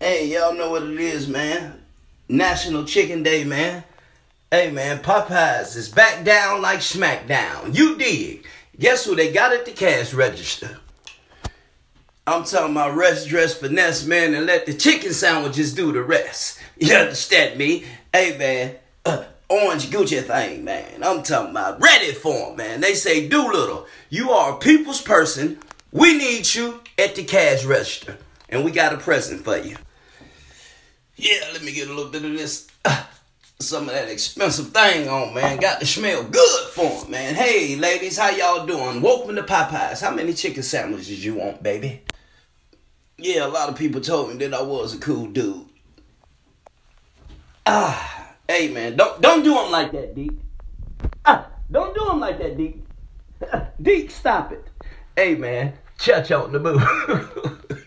Hey, y'all know what it is, man. National Chicken Day, man. Hey, man, Popeyes is back down like SmackDown. You dig. Guess who they got at the cash register? I'm talking about rest, dress, finesse, man, and let the chicken sandwiches do the rest. You understand me? Hey, man, orange Gucci thing, man. I'm talking about ready for 'em, man. They say, Doolittle, you are a people's person. We need you at the cash register. And we got a present for you. Yeah, let me get a little bit of this, some of that expensive thing on, man. Got to smell good for 'em, man. Hey, ladies, how y'all doing? Welcome to Popeyes. How many chicken sandwiches you want, baby? Yeah, a lot of people told me that I was a cool dude. Hey, man, don't do them like that, Deke. Don't do them like that, Deke. Deke, stop it. Hey, man, church on the move.